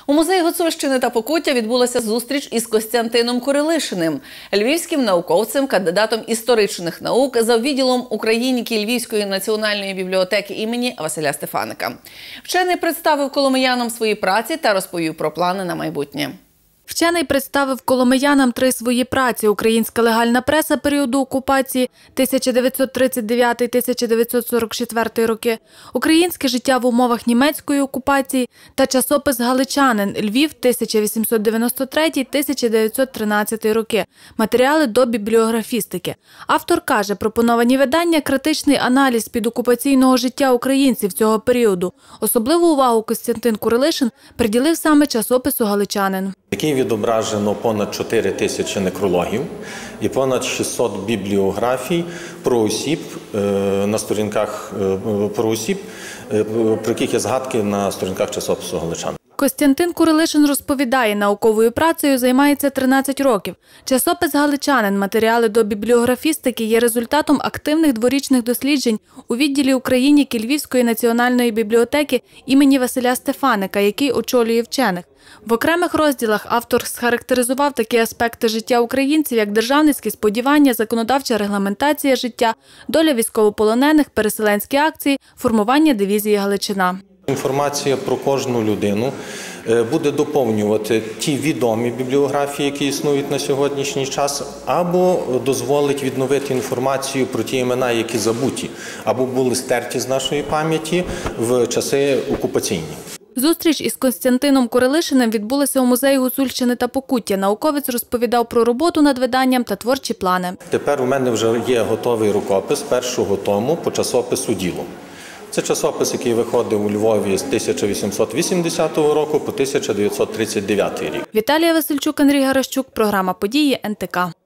У музеї Гуцульщини та Покуття відбулася зустріч із Костянтином Курилишиним, львівським науковцем, кандидатом історичних наук за відділом україніки Львівської національної бібліотеки імені Василя Стефаника. Вчений представив коломиянам свої праці та розповів про плани на майбутнє. Вчений представив коломиянам 3 свої праці: «Українська легальна преса періоду окупації 1939-1944 роки», «Українське життя в умовах німецької окупації» та часопис «Галичанин. Львів 1893-1913 роки. Матеріали до бібліографістики». Автор каже, пропоновані видання – критичний аналіз підокупаційного життя українців цього періоду. Особливу увагу Костянтин Курилишин приділив саме часопису «Галичанин». Який відображено понад 4 тисячі некрологів і понад 600 бібліографій про осіб на сторінках про яких є згадки на сторінках часопису «Галичанин». Костянтин Курилишин розповідає, науковою працею займається 13 років. Часопис «Галичанин. Матеріали до бібліографістики» є результатом активних дворічних досліджень у відділі україніки Львівської національної бібліотеки імені Василя Стефаника, який очолює вчених. В окремих розділах автор схарактеризував такі аспекти життя українців, як державницькі сподівання, законодавча регламентація життя, доля військовополонених, переселенські акції, формування дивізії «Галичина». Інформація про кожну людину буде доповнювати ті відомі бібліографії, які існують на сьогоднішній час, або дозволить відновити інформацію про ті імена, які забуті, або були стерті з нашої пам'яті в часи окупаційні. Зустріч із Костянтином Курилишиним відбулася у музеї Гуцульщини та Покуття. Науковець розповідав про роботу над виданням та творчі плани. Тепер у мене вже є готовий рукопис першого тому по часопису «Діло». Це часопис, який виходив у Львові з 1880 року по 1939 рік. Віталія Васильчук, Андрій Гаращук. Програма «Події» НТК.